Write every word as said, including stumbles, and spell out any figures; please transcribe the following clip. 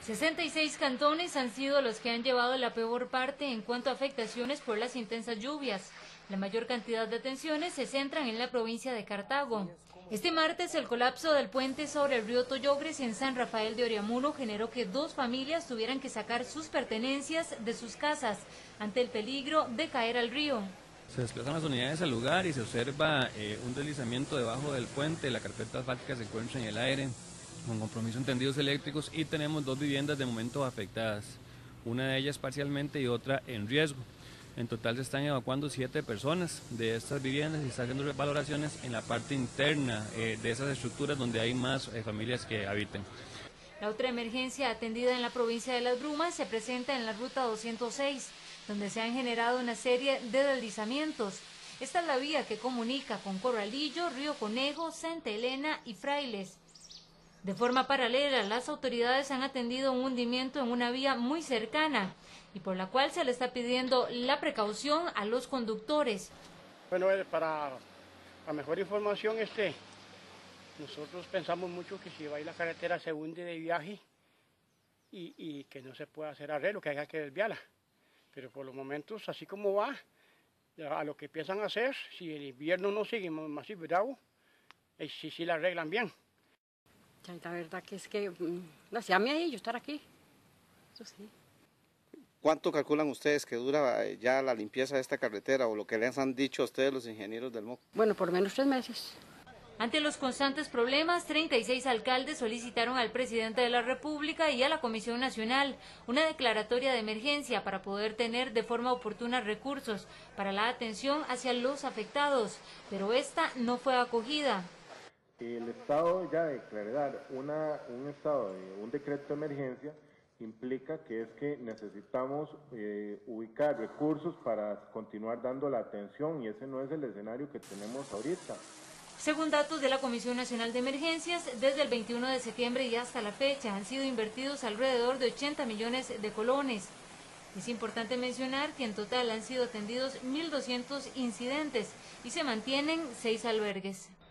sesenta y seis cantones han sido los que han llevado la peor parte en cuanto a afectaciones por las intensas lluvias. La mayor cantidad de atenciones se centran en la provincia de Cartago. Este martes, el colapso del puente sobre el río Toyogres en San Rafael de Oriamuno generó que dos familias tuvieran que sacar sus pertenencias de sus casas ante el peligro de caer al río. Se desplazan las unidades al lugar y se observa eh, un deslizamiento debajo del puente. La carpeta asfáltica se encuentra en el aire con compromiso en tendidos eléctricos y tenemos dos viviendas de momento afectadas, una de ellas parcialmente y otra en riesgo. En total se están evacuando siete personas de estas viviendas y se están haciendo valoraciones en la parte interna eh, de esas estructuras donde hay más eh, familias que habiten. La otra emergencia atendida en la provincia de Las Brumas se presenta en la ruta doscientos seis, donde se han generado una serie de deslizamientos. Esta es la vía que comunica con Corralillo, Río Conejo, Santa Elena y Frailes. De forma paralela, las autoridades han atendido un hundimiento en una vía muy cercana y por la cual se le está pidiendo la precaución a los conductores. Bueno, para la mejor información, este, nosotros pensamos mucho que si va y la carretera se hunde de viaje y, y que no se puede hacer arreglo, que haya que desviarla. Pero por los momentos, así como va, a lo que piensan hacer, si el invierno no sigue más bravo, sí, sí la arreglan bien. La verdad que es que no sé, a mí ahí yo estar aquí, eso sí. ¿Cuánto calculan ustedes que dura ya la limpieza de esta carretera o lo que les han dicho a ustedes los ingenieros del M O C? Bueno, por menos tres meses. Ante los constantes problemas, treinta y seis alcaldes solicitaron al presidente de la República y a la Comisión Nacional una declaratoria de emergencia para poder tener de forma oportuna recursos para la atención hacia los afectados, pero esta no fue acogida. El estado ya de declarar una, un estado de un decreto de emergencia implica que es que necesitamos eh, ubicar recursos para continuar dando la atención y ese no es el escenario que tenemos ahorita. Según datos de la Comisión Nacional de Emergencias, desde el veintiuno de septiembre y hasta la fecha han sido invertidos alrededor de ochenta millones de colones. Es importante mencionar que en total han sido atendidos mil doscientos incidentes y se mantienen seis albergues.